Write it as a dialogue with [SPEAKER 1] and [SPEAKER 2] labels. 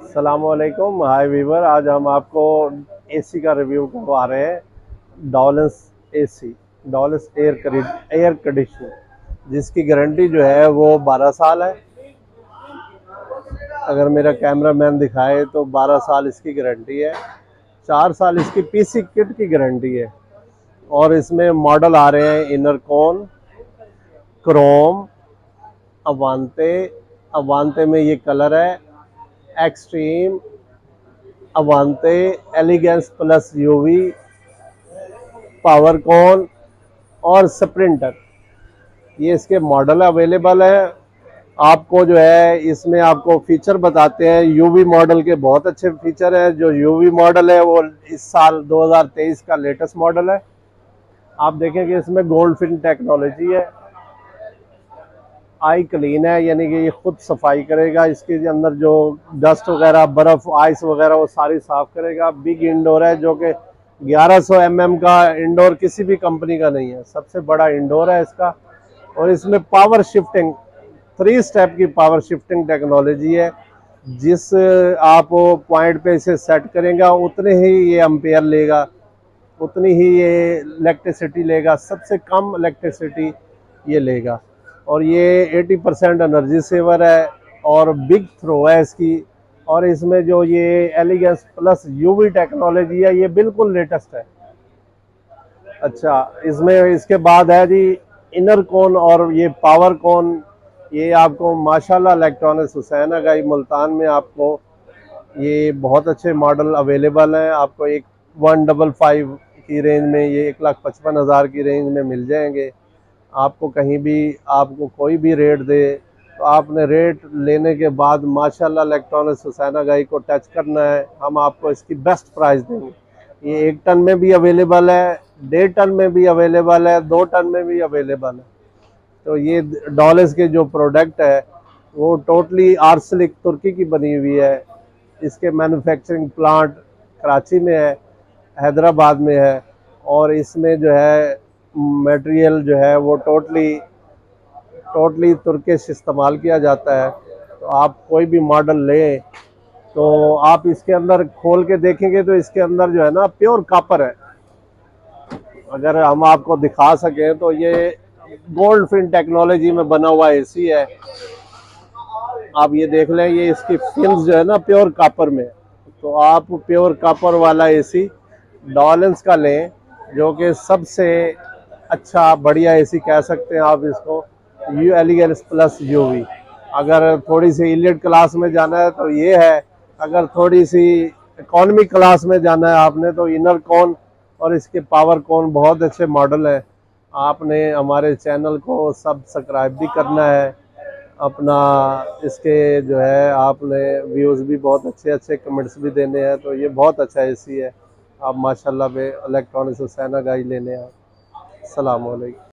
[SPEAKER 1] अस्सलामुअलैकुम, हाय वीवर। आज हम आपको एसी का रिव्यू करवा रहे हैं। Dawlance AC, Dawlance air conditioner, जिसकी गारंटी जो है वो 12 साल है। अगर मेरा कैमरा मैन दिखाए तो 12 साल इसकी गारंटी है। 4 साल इसकी पीसी किट की गारंटी है। और इसमें मॉडल आ रहे हैं इनरकॉन, क्रोम, अवांते। अवांते में ये कलर है Xtreme, Avante, Elegance Plus UV, Powercon और स्प्रिंटर। ये इसके मॉडल अवेलेबल है। आपको जो है इसमें आपको फीचर बताते हैं। यूवी मॉडल के बहुत अच्छे फीचर हैं। जो यूवी मॉडल है वो इस साल 2023 का लेटेस्ट मॉडल है। आप देखेंगे इसमें गोल्ड फिन टेक्नोलॉजी है। आई क्लीन है, यानी कि ये खुद सफाई करेगा। इसके अंदर जो डस्ट वगैरह, बर्फ, आइस वगैरह वो सारी साफ करेगा। बिग इंडोर है, जो कि 1100 mm का इंडोर किसी भी कंपनी का नहीं है। सबसे बड़ा इंडोर है इसका। और इसमें पावर शिफ्टिंग, 3 स्टेप की पावर शिफ्टिंग टेक्नोलॉजी है। जिस आप पॉइंट पे इसे सेट करेंगे उतने ही ये एम्पेयर लेगा, उतनी ही ये इलेक्ट्रिसिटी लेगा। सबसे कम इलेक्ट्रिसिटी ये लेगा। और ये 80% एनर्जी सेवर है और बिग थ्रो है इसकी। और इसमें जो ये एलिगेंस प्लस यूवी टेक्नोलॉजी है, ये बिल्कुल लेटेस्ट है। अच्छा, इसमें इसके बाद है जी इनरकॉन और ये पावरकॉन। ये आपको माशाल्लाह इलेक्ट्रॉनिक्स हुसैन अगाई मुल्तान में आपको ये बहुत अच्छे मॉडल अवेलेबल हैं। आपको एक 155 की रेंज में, ये 1,55,000 की रेंज में मिल जाएंगे। आपको कहीं भी आपको कोई भी रेट दे तो आपने रेट लेने के बाद माशाल्लाह इलेक्ट्रॉनिक्स हुसैन अगाई को टच करना है। हम आपको इसकी बेस्ट प्राइस देंगे। ये 1 टन में भी अवेलेबल है, 1.5 टन में भी अवेलेबल है, 2 टन में भी अवेलेबल है। तो ये डॉलेंस के जो प्रोडक्ट है वो टोटली आर्सेनिक तुर्की की बनी हुई है। इसके मैन्युफैक्चरिंग प्लांट कराची में है, हैदराबाद में है। और इसमें जो है मटेरियल जो है वो टोटली तुर्किश इस्तेमाल किया जाता है। तो आप कोई भी मॉडल लें तो आप इसके अंदर खोल के देखेंगे तो इसके अंदर जो है ना प्योर कॉपर है। अगर हम आपको दिखा सकें तो ये गोल्ड फिन टेक्नोलॉजी में बना हुआ एसी है। आप ये देख लें, ये इसकी फिन्स जो है ना प्योर कॉपर में। तो आप प्योर कॉपर वाला एसी डॉलेंस का लें, जो कि सबसे अच्छा बढ़िया एसी कह सकते हैं आप इसको। U Elegance Plus UV. अगर थोड़ी सी इलीट क्लास में जाना है तो ये है। अगर थोड़ी सी इकोनॉमी क्लास में जाना है आपने तो इनरकॉन और इसके पावरकॉन बहुत अच्छे मॉडल है। आपने हमारे चैनल को सब्सक्राइब भी करना है अपना। इसके जो है आपने व्यूज़ भी बहुत अच्छे अच्छे कमेंट्स भी देने हैं। तो ये बहुत अच्छा एसी है। आप माशाल्लाह पे इलेक्ट्रॉनिक्स हुसैन अगाई लेने हैं। अस्सलाम वालेकुम।